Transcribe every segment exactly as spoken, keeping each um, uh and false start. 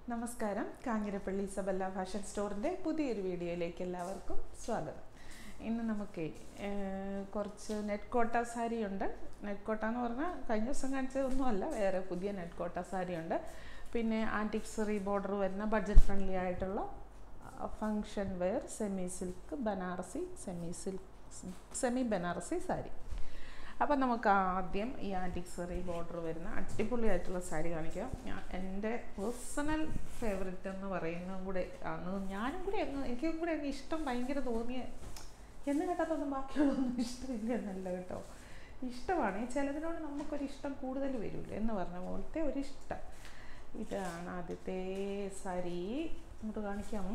നമസ്കാരം. കാഞ്ഞിരപ്പള്ളി സബല്ല ഫാഷൻ സ്റ്റോറിൻ്റെ പുതിയൊരു വീഡിയോയിലേക്ക് എല്ലാവർക്കും സ്വാഗതം. ഇന്ന് നമുക്ക് കുറച്ച് നെറ്റ് കോട്ട സാരിയുണ്ട്. നെറ്റ് കോട്ട എന്ന് പറഞ്ഞാൽ കഴിഞ്ഞ ദിവസം കാണിച്ചതൊന്നുമല്ല, വേറെ പുതിയ നെറ്റ് കോട്ട സാരിയുണ്ട്. പിന്നെ ആൻറ്റിക്സറി ബോർഡർ വരുന്ന ബഡ്ജറ്റ് ഫ്രണ്ട്ലി ആയിട്ടുള്ള function wear semi silk Banarasi semi silk semi Banarasi sari. അപ്പം നമുക്ക് ആദ്യം ഈ ആൻറ്റിക്സറി ബോർഡർ വരുന്ന അടിപൊളിയായിട്ടുള്ള സാരി കാണിക്കാം. ഞാൻ എൻ്റെ പേഴ്സണൽ ഫേവററ്റ് എന്ന് പറയുന്നതും കൂടെ ആണ്. ഞാനും കൂടെ അങ്ങ് എനിക്കും കൂടെ അങ്ങ് ഇഷ്ടം ഭയങ്കര തോന്നിയ എന്ന് കേട്ടാത്തൊന്നും ബാക്കിയുള്ളതൊന്നും ഇഷ്ടമില്ല എന്നല്ല കേട്ടോ, ഇഷ്ടമാണ്. ചിലതിനോട് നമുക്കൊരിഷ്ടം കൂടുതൽ വരില്ല എന്ന് പറഞ്ഞ പോലത്തെ ഒരിഷ്ടം. ഇതാണ് ആദ്യത്തെ സാരി. നമുക്ക് കാണിക്കാമോ?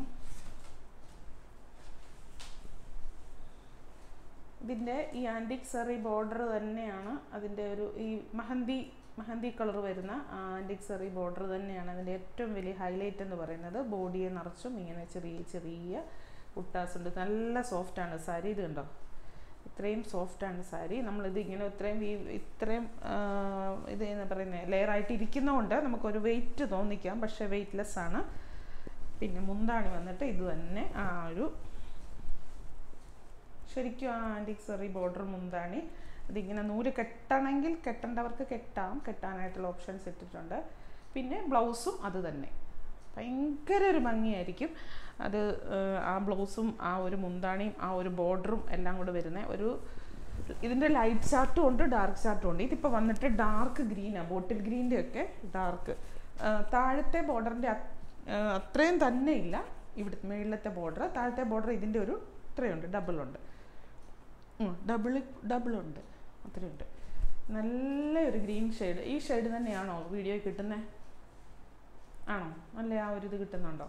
ഇതിൻ്റെ ഈ ആൻറ്റിക്സറി ബോർഡർ തന്നെയാണ് അതിൻ്റെ ഒരു ഈ മെഹന്തി മെഹന്തി കളർ വരുന്ന ആൻറ്റിക്സറി ബോർഡർ തന്നെയാണ് അതിൻ്റെ ഏറ്റവും വലിയ ഹൈലൈറ്റ് എന്ന് പറയുന്നത്. ബോഡിയെ നിറച്ചും ഇങ്ങനെ ചെറിയ ചെറിയ ബുട്ടാസ് ഉണ്ട്. നല്ല സോഫ്റ്റാണ് സാരി. ഇത് കണ്ടോ, ഇത്രയും സോഫ്റ്റാണ് സാരി. നമ്മളിത് ഇങ്ങനെ ഇത്രയും ഇത്രയും ഇത് എന്ന് പറയുന്നത് ലെയറായിട്ട് ഇരിക്കുന്നതുകൊണ്ട് നമുക്കൊരു വെയിറ്റ് തോന്നിക്കാം, പക്ഷേ വെയ്റ്റ്ലെസ് ആണ്. പിന്നെ മുന്താണി വന്നിട്ട് ഇത് തന്നെ ആ ഒരു ശരിക്കും ആ ആൻറ്റിക്സറി ബോർഡർ മുന്താണി. അതിങ്ങനെ നൂല് കെട്ടണമെങ്കിൽ കെട്ടേണ്ടവർക്ക് കെട്ടാം, കെട്ടാനായിട്ടുള്ള ഓപ്ഷൻസ് ഇട്ടിട്ടുണ്ട്. പിന്നെ ബ്ലൗസും അത് തന്നെ ഭയങ്കര ഒരു ഭംഗിയായിരിക്കും. അത് ആ ബ്ലൗസും ആ ഒരു മുന്താണിയും ആ ഒരു ബോർഡറും എല്ലാം കൂടെ വരുന്ന ഒരു ഇതിൻ്റെ ലൈറ്റ് ചാർട്ടും ഉണ്ട്, ഡാർക്ക് ചാർട്ടും ഉണ്ട്. ഇതിപ്പോൾ വന്നിട്ട് ഡാർക്ക് ഗ്രീനാണ്, ബോട്ടിൽ ഗ്രീൻ്റെ ഒക്കെ ഡാർക്ക്. താഴത്തെ ബോർഡറിൻ്റെ അത്രയും തന്നെ ഇല്ല ഇവിടെ മേളിലത്തെ ബോർഡർ. താഴത്തെ ബോർഡർ ഇതിൻ്റെ ഒരു ഇത്രയുണ്ട്, ഡബിളുണ്ട്, ഡബിൾ ഡബിളുണ്ട്, അത്രയുണ്ട്. നല്ല ഒരു ഗ്രീൻ ഷെയ്ഡ്. ഈ ഷെയ്ഡ് തന്നെയാണോ വീഡിയോയിൽ കിട്ടുന്നത്? ആണോ? നല്ല ആ ഒരു ഇത് കിട്ടുന്നുണ്ടോ?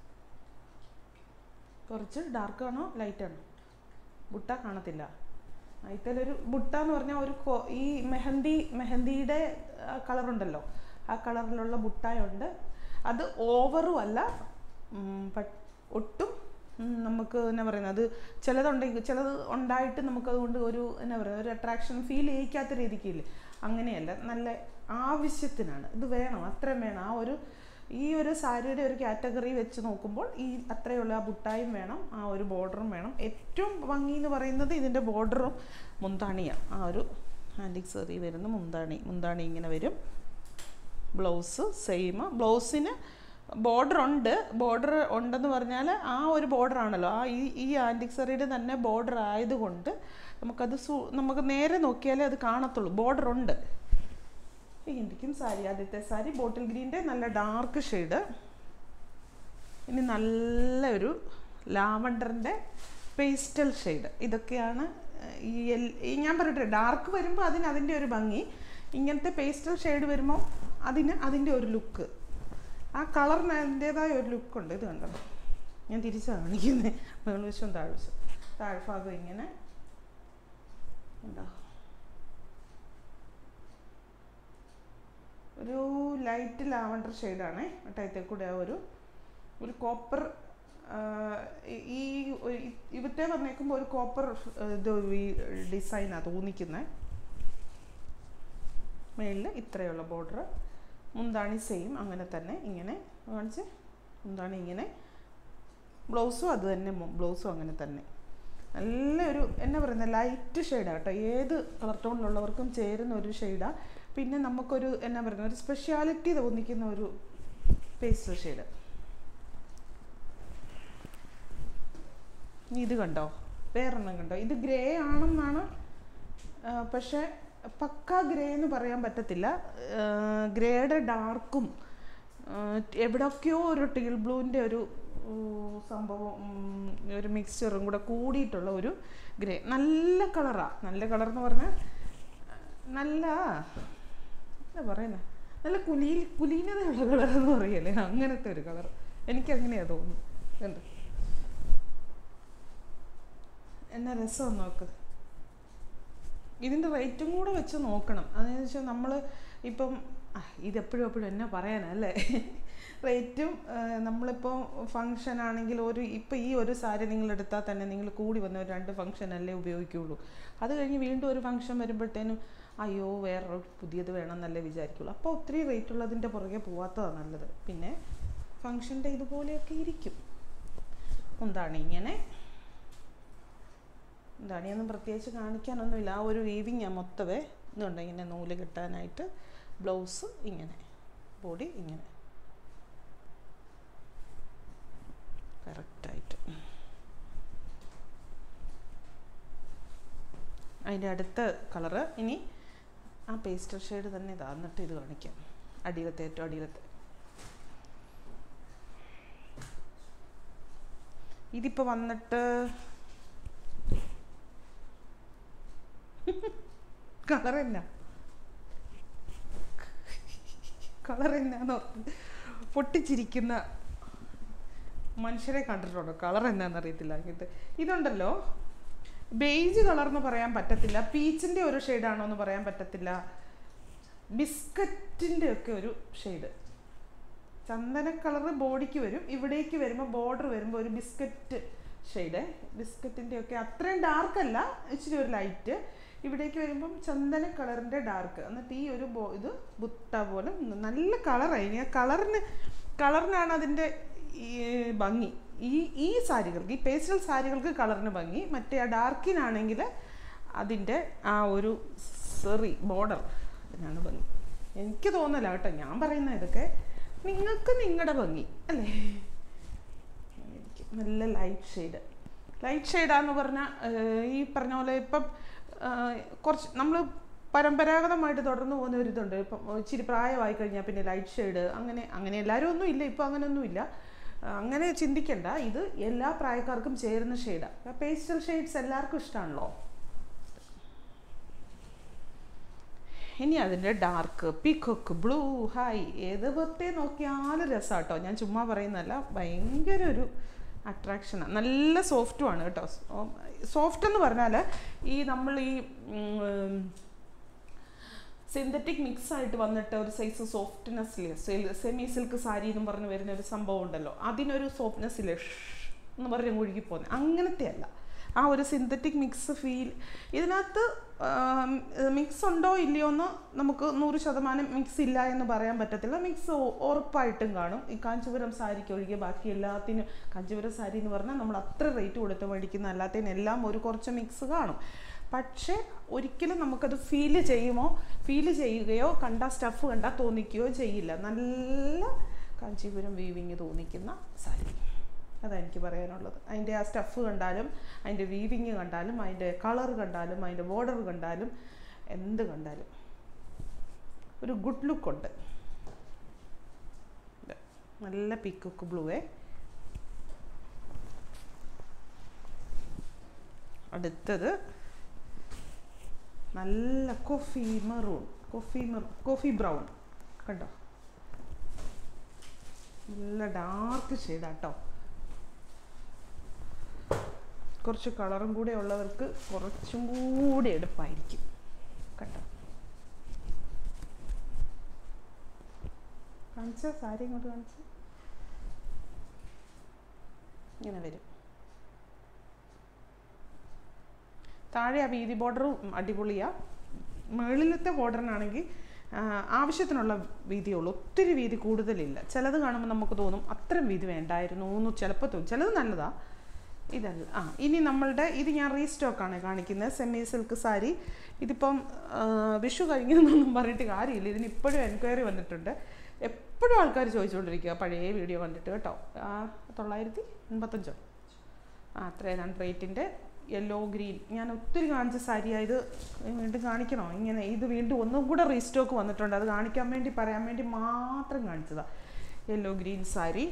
കുറച്ച് ഡാർക്കാണോ ലൈറ്റാണോ? ബുട്ട കാണത്തില്ല. ഇതിലൊരു ബുട്ട എന്ന് പറഞ്ഞാൽ ഒരു ഈ മെഹന്തി മെഹന്തിയുടെ കളറുണ്ടല്ലോ, ആ കളറിലുള്ള ബുട്ടായുണ്ട്. അത് ഓവറും അല്ല, ഒട്ടും നമുക്ക് എന്നാ പറയുന്നത്, അത് ചിലതുണ്ടെങ്കിൽ ചിലത് ഉണ്ടായിട്ട് നമുക്കതുകൊണ്ട് ഒരു എന്നാ പറയുക ഒരു അട്രാക്ഷൻ ഫീൽ ചെയ്യിക്കാത്ത രീതിക്കില്ലേ, അങ്ങനെയല്ല. നല്ല ആവശ്യത്തിനാണ് ഇത്, വേണം, അത്രയും വേണം. ആ ഒരു ഈ ഒരു സാരിയുടെ ഒരു കാറ്റഗറി വെച്ച് നോക്കുമ്പോൾ ഈ അത്രയുള്ള ആ ബുട്ടായും വേണം, ആ ഒരു ബോർഡറും വേണം. ഏറ്റവും ഭംഗി എന്ന് പറയുന്നത് ഇതിൻ്റെ ബോർഡറും മുന്താണിയാണ്. ആ ഒരു ആൻറ്റിക്സറി വരുന്ന മുന്താണി മുന്താണി ഇങ്ങനെ വരും. Blouse same. ബ്ലൗസിന് ബോർഡർ ഉണ്ട്. ബോർഡർ ഉണ്ടെന്ന് പറഞ്ഞാൽ ആ ഒരു ബോർഡർ ആണല്ലോ, ആ ഈ ഈ ആൻറ്റിക്സറിയുടെ തന്നെ ബോർഡർ ആയതുകൊണ്ട് നമുക്കത് സു നമുക്ക് നേരെ നോക്കിയാലേ അത് കാണത്തുള്ളൂ. ബോർഡർ ഉണ്ട്. എനിക്കും സാരി ആദ്യത്തെ സാരി ബോട്ടിൽ ഗ്രീൻ്റെ നല്ല ഡാർക്ക് ഷെയ്ഡ്. ഇനി നല്ലൊരു ലാവണ്ടറിൻ്റെ പേസ്റ്റൽ ഷെയ്ഡ്. ഇതൊക്കെയാണ് ഈ എൽ ഈ ഞാൻ പറഞ്ഞിട്ട് ഡാർക്ക് വരുമ്പോൾ അതിന് അതിൻ്റെ ഒരു ഭംഗി, ഇങ്ങനത്തെ പേസ്റ്റൽ ഷെയ്ഡ് വരുമ്പോൾ അതിന് അതിൻ്റെ ഒരു ലുക്ക്, ആ കളറിന് അതിൻ്റേതായ ഒരു ലുക്കുണ്ട്. ഇത് കണ്ടോ, ഞാൻ തിരിച്ചാണ് കാണിക്കുന്നത്. മേൾവശവും താഴ്വശം താഴ്ഭാഗം ഇങ്ങനെ ഉണ്ടോ, ഒരു ലൈറ്റ് ലാവണ്ടർ ഷെയ്ഡാണേ. ടൈത്തിൽ കൂടെ ആ ഒരു ഒരു കോപ്പർ ഈ ഇവത്തെ പറഞ്ഞേക്കുമ്പോൾ ഒരു കോപ്പർ ഇത് ഈ ഡിസൈനാണ് തോന്നിക്കുന്നത്. മേളിൽ ഇത്രയുള്ള ബോർഡർ. മുന്താണി സെയിം അങ്ങനെ തന്നെ ഇങ്ങനെ കാണിച്ച് മുന്താണി ഇങ്ങനെ. ബ്ലൗസും അത് തന്നെ, ബ്ലൗസും അങ്ങനെ തന്നെ. നല്ലൊരു എന്നാ പറയുന്നത് ലൈറ്റ് ഷെയ്ഡാണ് കേട്ടോ. ഏത് കളർ ടോണിലുള്ളവർക്കും ചേരുന്ന ഒരു ഷെയ്ഡാണ്. പിന്നെ നമുക്കൊരു എന്നാ പറയുന്നത് ഒരു സ്പെഷ്യാലിറ്റി തോന്നിക്കുന്ന ഒരു പേസ്റ്റൽ ഷെയ്ഡ്. ഇത് കണ്ടോ, വേറൊന്നും കണ്ടോ, ഇത് ഗ്രേ ആണെന്നാണ്, പക്ഷേ പക്ക ഗ്രേ എന്ന് പറയാൻ പറ്റത്തില്ല. ഗ്രേയുടെ ഡാർക്കും എവിടെയൊക്കെയോ ഒരു ടീൽ ബ്ലൂവിൻ്റെ ഒരു സംഭവം, ഒരു മിക്സ്ചറും കൂടെ കൂടിയിട്ടുള്ള ഒരു ഗ്രേ. നല്ല കളറാണ്. നല്ല കളർ എന്ന് പറഞ്ഞാൽ നല്ല എന്താ പറയുന്നത്, നല്ല കുലീ കുലീനതയുള്ള കളർ എന്ന് പറയല്ലേ, അങ്ങനത്തെ ഒരു കളർ. എനിക്കങ്ങനെയാണ് തോന്നുന്നു. എന്താ എന്നാ രസം നോക്ക്. ഇതിൻ്റെ റേറ്റും കൂടെ വെച്ച് നോക്കണം. അതെന്ന് വെച്ചാൽ നമ്മൾ ഇപ്പം ഇതെപ്പോഴും എപ്പോഴും എന്നാ പറയാനല്ലേ, റേറ്റും നമ്മളിപ്പോൾ ഫങ്ഷൻ ആണെങ്കിൽ ഒരു ഇപ്പം ഈ ഒരു സാരി നിങ്ങൾ എടുത്താൽ തന്നെ നിങ്ങൾ കൂടി വന്ന ഒരു രണ്ട് ഫങ്ഷൻ അല്ലേ ഉപയോഗിക്കുകയുള്ളൂ. അത് കഴിഞ്ഞ് വീണ്ടും ഒരു ഫങ്ഷൻ വരുമ്പോഴത്തേനും അയ്യോ വേറെ പുതിയത് വേണമെന്നല്ലേ വിചാരിക്കുള്ളൂ. അപ്പോൾ ഒത്തിരി റേറ്റുള്ളതിൻ്റെ പുറകെ പോവാത്തതാണ് നല്ലത്. പിന്നെ ഫങ്ഷൻ്റെ ഇതുപോലെയൊക്കെ ഇരിക്കും. എന്താണ് ഇങ്ങനെ എന്താണിയൊന്നും പ്രത്യേകിച്ച് കാണിക്കാനൊന്നുമില്ല. ആ ഒരു വീവിങ് മൊത്തമേ ഇതുണ്ട്. ഇങ്ങനെ നൂല് കിട്ടാനായിട്ട് ബ്ലൗസ് ഇങ്ങനെ, ബോഡി ഇങ്ങനെ കറക്റ്റായിട്ട്. അതിൻ്റെ അടുത്ത കളറ് ഇനി ആ പേസ്റ്റൽ ഷെയ്ഡ് തന്നെ ഇതാ. എന്നിട്ട് ഇത് കാണിക്കാം. അടിയിലത്തെ ഏറ്റവും അടിയിലത്തെ ഇതിപ്പോൾ വന്നിട്ട് കളർ എന്നാ കളർ എന്നാന്ന് പറഞ്ഞ് പൊട്ടിച്ചിരിക്കുന്ന മനുഷ്യരെ കണ്ടിട്ടുണ്ടോ? കളർ എന്നാന്ന് അറിയത്തില്ല. ഇത് ഇതുണ്ടല്ലോ, ബേജ് കളർ എന്ന് പറയാൻ പറ്റത്തില്ല, പീച്ചിൻ്റെ ഒരു ഷെയ്ഡാണോ എന്ന് പറയാൻ പറ്റത്തില്ല, ബിസ്ക്കറ്റിൻ്റെ ഒക്കെ ഒരു ഷെയ്ഡ്. ചന്ദന കളർ ബോഡിക്ക് വരും, ഇവിടേക്ക് വരുമ്പോൾ ബോർഡർ വരുമ്പോൾ ഒരു ബിസ്ക്കറ്റ് ഷെയ്ഡ്, ബിസ്ക്കറ്റിൻ്റെ ഒക്കെ അത്രയും ഡാർക്കല്ല, ഇച്ചിരി ഒരു ലൈറ്റ്. ഇവിടേക്ക് വരുമ്പം ചന്ദന കളറിൻ്റെ ഡാർക്ക്. എന്നിട്ട് ഈ ഒരു ബോ ഇത് ബുട്ട പോലെ നല്ല കളറായി. ആ കളറിന് കളറിനാണ് അതിൻ്റെ ഈ ഭംഗി. ഈ ഈ സാരികൾക്ക്, ഈ പേസ്റ്റൽ സാരികൾക്ക് കളറിന് ഭംഗി. മറ്റേ ആ ഡാർക്കിനാണെങ്കിൽ അതിൻ്റെ ആ ഒരു സെറി ബോർഡർ അതിനാണ് ഭംഗി. എനിക്ക് തോന്നല കേട്ടോ, ഞാൻ പറയുന്ന ഇതൊക്കെ നിങ്ങൾക്ക് നിങ്ങളുടെ ഭംഗി അല്ലേ. എനിക്ക് നല്ല ലൈറ്റ് ഷെയ്ഡ്, ലൈറ്റ് ഷെയ്ഡാന്ന് പറഞ്ഞാൽ ഈ പറഞ്ഞ പോലെ ഇപ്പം കുറച്ച് നമ്മൾ പരമ്പരാഗതമായിട്ട് തുടർന്ന് പോകുന്ന ഒരു ഇതുണ്ട്. ഇപ്പം ഇച്ചിരി പ്രായമായി കഴിഞ്ഞാൽ പിന്നെ ലൈറ്റ് ഷെയ്ഡ് അങ്ങനെ അങ്ങനെ എല്ലാവരും ഒന്നും ഇല്ല, ഇപ്പം അങ്ങനെയൊന്നും ഇല്ല. അങ്ങനെ ചിന്തിക്കണ്ട, ഇത് എല്ലാ പ്രായക്കാർക്കും ചേരുന്ന ഷെയ്ഡാണ്. പേസ്റ്റൽ ഷെയ്ഡ്സ് എല്ലാവർക്കും ഇഷ്ടമാണല്ലോ. ഇനി അതിൻ്റെ ഡാർക്ക് പീക്കോക്ക് ബ്ലൂ, ഹായ്, ഏത് പത്തേ നോക്കിയാലും രസമാട്ടോ. ഞാൻ ചുമ്മാ പറയുന്നതല്ല, ഭയങ്കര ഒരു അട്രാക്ഷനാണ്. നല്ല സോഫ്റ്റുമാണ് കേട്ടോ. സോഫ്റ്റ് എന്ന് പറഞ്ഞാൽ ഈ നമ്മൾ ഈ സിന്തറ്റിക് മിക്സ് ആയിട്ട് വന്നിട്ട് ഒരു സൈസ് സോഫ്റ്റ്നെസ് ഇല്ലേ, സെമി സിൽക്ക് സാരി എന്നും പറഞ്ഞ് വരുന്ന ഒരു സംഭവം ഉണ്ടല്ലോ, അതിനൊരു സോഫ്റ്റ്നെസ് ഇല്ലേ എന്ന് പറഞ്ഞ് ഒഴുകി പോകുന്നത്, അങ്ങനത്തെ അല്ല. ആ ഒരു സിന്തറ്റിക് മിക്സ് ഫീൽ ഇതിനകത്ത്. മിക്സ് ഉണ്ടോ ഇല്ലയോ എന്ന് നമുക്ക് നൂറ് ശതമാനം മിക്സ് ഇല്ല എന്ന് പറയാൻ പറ്റത്തില്ല. മിക്സ് ഉറപ്പായിട്ടും കാണും. ഈ കാഞ്ചീപുരം സാരിക്ക് ഒഴികെ ബാക്കി എല്ലാത്തിനും, കാഞ്ചീപുരം സാരി എന്ന് പറഞ്ഞാൽ നമ്മൾ അത്ര റേറ്റ് കൊടുത്ത് മേടിക്കുന്ന എല്ലാത്തിനെല്ലാം ഒരു കുറച്ച് മിക്സ് കാണും. പക്ഷേ ഒരിക്കലും നമുക്കത് ഫീൽ ചെയ്യുമോ ഫീൽ ചെയ്യുകയോ കണ്ട സ്റ്റഫ് കണ്ടാൽ തോന്നിക്കുകയോ ചെയ്യില്ല. നല്ല കാഞ്ചീപുരം വീവിങ് തോന്നിക്കുന്ന സാരി, അതാണ് എനിക്ക് പറയാനുള്ളത്. അതിൻ്റെ ആ സ്റ്റഫ് കണ്ടാലും, അതിൻ്റെ വീവിങ് കണ്ടാലും, അതിൻ്റെ കളർ കണ്ടാലും, അതിൻ്റെ ബോർഡർ കണ്ടാലും, എന്ത് കണ്ടാലും ഒരു ഗുഡ് ലുക്കുണ്ട്. നല്ല പീക്കോക്ക് ബ്ലൂവേ. അടുത്തത് നല്ല coffee maroon, coffee maroon coffee brown കണ്ടോ, നല്ല ഡാർക്ക് ഷെയ്ഡാട്ടോ. കുറച്ച് കളറും കൂടെ ഉള്ളവർക്ക് കുറച്ചും കൂടി എടുപ്പായിരിക്കും കണ്ടോ. കാണിച്ച സാരി ഇങ്ങോട്ട് കാണിച്ച് ഇങ്ങനെ വരും. താഴെ ആ വീതി ബോർഡറും അടിപൊളിയാണ്. മുകളിലത്തെ ബോർഡറിനാണെങ്കിൽ ആവശ്യത്തിനുള്ള വീതിയുള്ളൂ, ഒത്തിരി വീതി കൂടുതലില്ല. ചിലത് കാണുമ്പോൾ നമുക്ക് തോന്നും അത്രയും വീതി വേണ്ടായിരുന്നു എന്ന് ചിലപ്പോൾ തോന്നും. ചിലത് നല്ലതാണ്, ഇതല്ല. ആ ഇനി നമ്മളുടെ ഇത് ഞാൻ റീസ്റ്റോക്കാണ് കാണിക്കുന്നത്, സെമി സിൽക്ക് സാരി. ഇതിപ്പം വിഷു കഴിഞ്ഞെന്നൊന്നും പറഞ്ഞിട്ട് കാര്യമില്ല, ഇതിന് ഇപ്പോഴും എൻക്വയറി വന്നിട്ടുണ്ട്. എപ്പോഴും ആൾക്കാർ ചോദിച്ചുകൊണ്ടിരിക്കുക പഴയ വീഡിയോ കണ്ടിട്ട് കേട്ടോ. തൊള്ളായിരത്തി എൺപത്തഞ്ചോ ആ അത്രയാണ് റേറ്റിൻ്റെ. യെല്ലോ ഗ്രീൻ ഞാൻ ഒത്തിരി കാണിച്ച സാരിയായത്, വീണ്ടും കാണിക്കണോ ഇങ്ങനെ? ഇത് വീണ്ടും ഒന്നും കൂടെ റീസ്റ്റോക്ക് വന്നിട്ടുണ്ട്, അത് കാണിക്കാൻ വേണ്ടി പറയാൻ വേണ്ടി മാത്രം കാണിച്ചതാണ്. Yellow green sari.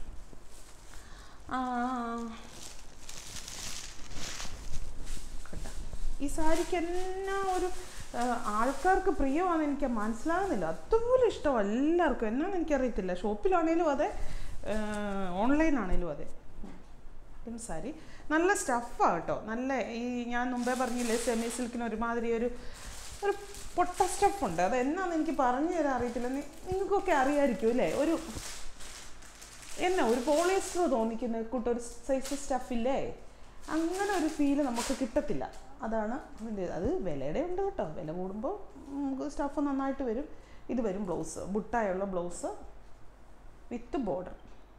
ഈ സാരിക്ക് എന്നാ ഒരു ആൾക്കാർക്ക് പ്രിയമാണെന്ന് എനിക്ക് മനസ്സിലാകുന്നില്ല. അതുപോലെ ഇഷ്ടം എല്ലാവർക്കും, എന്നാന്ന് എനിക്കറിയത്തില്ല. ഷോപ്പിലാണേലും അതെ, ഓൺലൈനാണേലും അതെ. സാരി നല്ല സ്റ്റഫാണ് കേട്ടോ. നല്ല ഈ ഞാൻ മുമ്പേ പറഞ്ഞില്ലേ, സെമി സിൽക്കിന് ഒരുമാതിരി ഒരു ഒരു പൊട്ട സ്റ്റഫുണ്ട്. അത് എന്നാന്ന് എനിക്ക് പറഞ്ഞു തരാൻ അറിയത്തില്ല. നിങ്ങൾക്കൊക്കെ അറിയാമായിരിക്കും അല്ലേ? ഒരു എന്നാ ഒരു പോളിസ്റ്റർ തോന്നിക്കുന്ന കൂട്ടൊരു സൈസ് സ്റ്റഫില്ലേ, അങ്ങനെ ഒരു ഫീല് നമുക്ക് കിട്ടത്തില്ല. അതാണ് അതിൻ്റെ. അത് വിലയുടെ ഉണ്ട് കേട്ടോ, വില കൂടുമ്പോൾ നമുക്ക് സ്റ്റഫ് നന്നായിട്ട് വരും. ഇത് വരും ബ്ലൗസ്, ബുട്ടായുള്ള ബ്ലൗസ് വിത്ത് ബോർഡർ.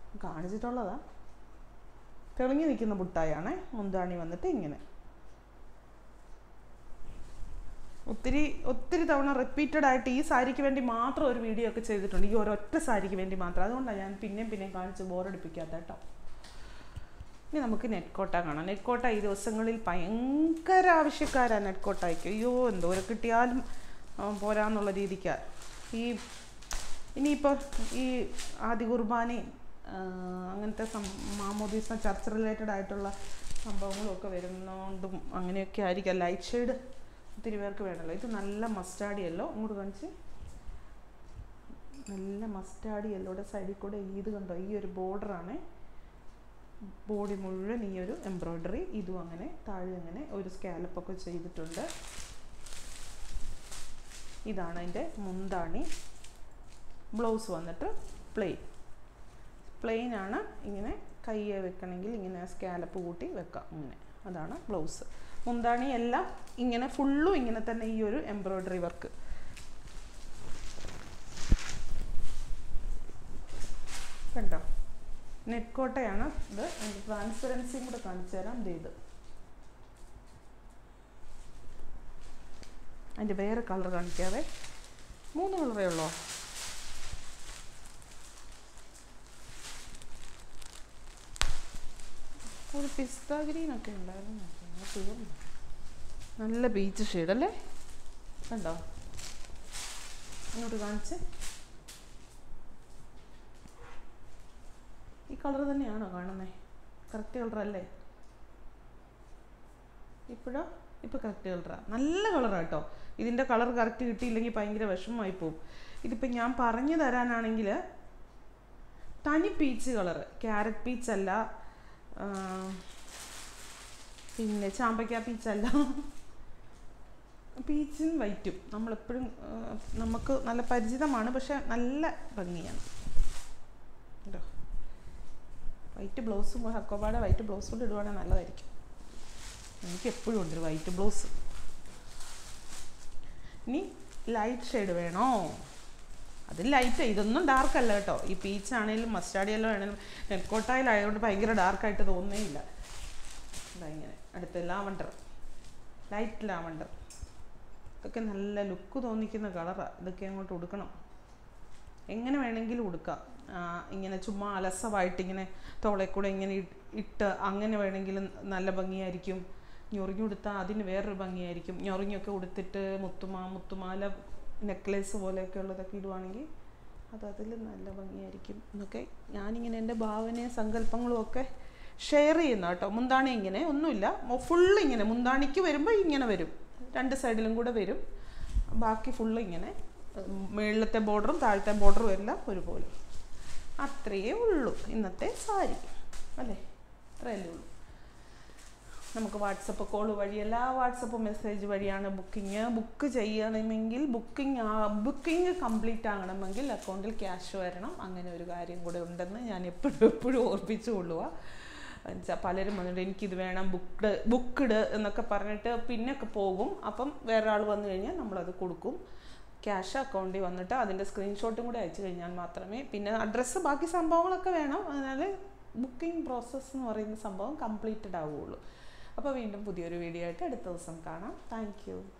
കാണിച്ചിട്ടുള്ളതാ. തെളിഞ്ഞു നിൽക്കുന്ന ബുട്ടായാണേ. മുന്താണി വന്നിട്ട് ഇങ്ങനെ. ഒത്തിരി ഒത്തിരി തവണ റിപ്പീറ്റഡ് ആയിട്ട് ഈ സാരിക്ക് വേണ്ടി മാത്രം ഒരു വീഡിയോ ഒക്കെ ചെയ്തിട്ടുണ്ട്, ഈ ഒരൊറ്റ സാരിക്ക് വേണ്ടി മാത്രം. അതുകൊണ്ടാണ് ഞാൻ പിന്നെയും പിന്നെയും കാണിച്ച് ബോറടിപ്പിക്കാത്ത കേട്ടോ. ഇനി നമുക്ക് നെറ്റ് കോട്ട കാണാം. നെറ്റ് കോട്ട ഈ ദിവസങ്ങളിൽ ഭയങ്കര ആവശ്യക്കാരാണ് നെറ്റ് കോട്ടയ്ക്ക്. അയ്യോ എന്തോരം കിട്ടിയാലും പോരാന്നുള്ള രീതിക്കാണ്. ഈ ഇനിയിപ്പോൾ ഈ ആദി കുർബാനയും അങ്ങനത്തെ സം മാമോദീസ ചർച്ച് റിലേറ്റഡ് ആയിട്ടുള്ള സംഭവങ്ങളൊക്കെ വരുന്നതുകൊണ്ടും അങ്ങനെയൊക്കെ ആയിരിക്കാം ലൈറ്റ് ഷെയ്ഡ് ഒത്തിരി പേർക്ക് വേണമല്ലോ. ഇത് നല്ല മസ്റ്റാർഡ് യെല്ലോ, ഇങ്ങോട്ട് കാണിച്ച്. നല്ല മസ്റ്റാർഡ് യെല്ലോയുടെ സൈഡിൽ കൂടെ ഇത് കണ്ടോ, ഈ ഒരു ബോർഡറാണ്. ബോഡി മുഴുവൻ ഈ ഒരു എംബ്രോയ്ഡറി. ഇതും അങ്ങനെ താഴെ അങ്ങനെ ഒരു സ്കാലപ്പൊക്കെ ചെയ്തിട്ടുണ്ട്. ഇതാണ് അതിൻ്റെ മുന്താണി. ബ്ലൗസ് വന്നിട്ട് പ്ലെയിൻ പ്ലെയിൻ ആണ്. ഇങ്ങനെ കയ്യെ വെക്കണമെങ്കിൽ ഇങ്ങനെ സ്കാലപ്പ് കൂട്ടി വെക്കാം ഇങ്ങനെ. അതാണ് ബ്ലൗസ്. മുന്താണി എല്ലാം ഇങ്ങനെ ഫുള്ളും ഇങ്ങനെ തന്നെ ഈ ഒരു എംബ്രോയ്ഡറി വർക്ക്. കണ്ടോ, നെറ്റ് കോട്ടയാണ് ഇത്. ട്രാൻസ്പെറൻസിയും കൂടെ കാണിച്ചു തരാം. ഇത് അതിൻ്റെ വേറെ കളർ കാണിക്കാതെ. മൂന്ന് കളറേ ഉള്ളോ? ഒരു പിസ്ത ഗ്രീനൊക്കെ ഉണ്ടായിരുന്നു. നല്ല ബീച്ച് ഷെയ്ഡല്ലേ, കണ്ടോ? ഇങ്ങോട്ട് കാണിച്ച്. ഈ കളർ തന്നെയാണോ കാണുന്നത്? കറക്റ്റ് കളറല്ലേ? ഇപ്പോഴോ? ഇപ്പോൾ കറക്റ്റ് കളറാണ്. നല്ല കളറാണ് കേട്ടോ. ഇതിൻ്റെ കളർ കറക്റ്റ് കിട്ടിയില്ലെങ്കിൽ ഭയങ്കര വിഷമമായി പോവും. ഇതിപ്പോൾ ഞാൻ പറഞ്ഞു തരാനാണെങ്കിൽ തനി പീച്ച് കളറ്, ക്യാരറ്റ് പീച്ചല്ല, പിന്നെ ചാമ്പയ്ക്ക പീച്ചല്ല, പീച്ചും വൈറ്റും നമ്മളെപ്പോഴും നമുക്ക് നല്ല പരിചിതമാണ്. പക്ഷെ നല്ല ഭംഗിയാണ് കേട്ടോ. വൈറ്റ് ബ്ലൗസും ഹക്കോബാടെ വൈറ്റ് ബ്ലൗസ് കൊണ്ട് ഇടുവാണെങ്കിൽ നല്ലതായിരിക്കും. എനിക്ക് എപ്പോഴും ഉണ്ടൊരു വൈറ്റ് ബ്ലൗസ്. ഇനി ലൈറ്റ് ഷെയ്ഡ് വേണോ? അത് ലൈറ്റ്, ഇതൊന്നും ഡാർക്ക് അല്ല കേട്ടോ. ഈ പീച്ച് ആണെങ്കിലും മസ്റ്റാർഡ് യെല്ലോ ആണെങ്കിലും നെറ്റ് കോട്ടയിലായതുകൊണ്ട് ഭയങ്കര ഡാർക്കായിട്ട് തോന്നുന്നേ ഇല്ല. ഇതാ ഇങ്ങനെ അടുത്ത് ലാവണ്ടർ, ലൈറ്റ് ലാവണ്ടർ. ഇതൊക്കെ നല്ല ലുക്ക് തോന്നിക്കുന്ന കളറാണ്. ഇതൊക്കെ അങ്ങോട്ട് ഉടുക്കണം, എങ്ങനെ വേണമെങ്കിലും ഉടുക്കാം. ഇങ്ങനെ ചുമ്മാ അലസമായിട്ടിങ്ങനെ തോളയിൽ കൂടെ ഇങ്ങനെ ഇട്ട് അങ്ങനെ വേണമെങ്കിലും നല്ല ഭംഗിയായിരിക്കും. ഞൊറിഞ്ഞു ഉടുത്താൽ അതിന് വേറൊരു ഭംഗിയായിരിക്കും. ഞൊറിഞ്ഞൊക്കെ ഉടുത്തിട്ട് മുത്തുമാ മുത്തുമാല നെക്ലേസ് പോലെയൊക്കെ ഉള്ളതൊക്കെ ഇടുവാണെങ്കിൽ അത് അതിൽ നല്ല ഭംഗിയായിരിക്കും എന്നൊക്കെ ഞാനിങ്ങനെ എൻ്റെ ഭാവനയും സങ്കല്പങ്ങളും ഒക്കെ ഷെയർ ചെയ്യുന്ന കേട്ടോ. മുന്താണി ഇങ്ങനെ ഒന്നുമില്ല, ഫുള്ള് ഇങ്ങനെ മുന്താണിക്ക് വരുമ്പോൾ ഇങ്ങനെ വരും, രണ്ട് സൈഡിലും കൂടെ വരും. ബാക്കി ഫുള്ള് ഇങ്ങനെ മുകളിലത്തെ ബോർഡറും താഴത്തെ ബോർഡറും എല്ലാം ഒരുപോലെ. അത്രയേ ഉള്ളൂ ഇന്നത്തെ സാരി അല്ലേ, അത്രയല്ലേ ഉള്ളൂ. നമുക്ക് വാട്സപ്പ് കോൾ വഴിയല്ല, വാട്സപ്പ് മെസ്സേജ് വഴിയാണ് ബുക്കിങ്. ബുക്ക് ചെയ്യണമെങ്കിൽ ബുക്കിംഗ് ബുക്കിംഗ് കംപ്ലീറ്റ് ആകണമെങ്കിൽ അക്കൗണ്ടിൽ ക്യാഷ് വരണം. അങ്ങനെ ഒരു കാര്യം കൂടെ ഉണ്ടെന്ന് ഞാൻ എപ്പോഴും എപ്പോഴും ഓർപ്പിച്ചു കൊള്ളുക. എന്നുവെച്ചാൽ പലരും വന്നിട്ട് എനിക്കിത് വേണം, ബുക്ക്ഡ് ബുക്ക്ഡ് എന്നൊക്കെ പറഞ്ഞിട്ട് പിന്നൊക്കെ പോകും. അപ്പം വേറെ ആൾ വന്നു കഴിഞ്ഞാൽ നമ്മളത് കൊടുക്കും. ക്യാഷ് അക്കൗണ്ടിൽ വന്നിട്ട് അതിൻ്റെ സ്ക്രീൻഷോട്ടും കൂടെ അയച്ചു കഴിഞ്ഞാൽ മാത്രമേ, പിന്നെ അഡ്രസ്സ് ബാക്കി സംഭവങ്ങളൊക്കെ വേണം. അതിനാൽ ബുക്കിംഗ് പ്രോസസ്സ് എന്ന് പറയുന്ന സംഭവം കംപ്ലീറ്റഡ് ആവുകയുള്ളൂ. അപ്പോൾ വീണ്ടും പുതിയൊരു വീഡിയോ ആയിട്ട് അടുത്ത ദിവസം കാണാം. Thank U.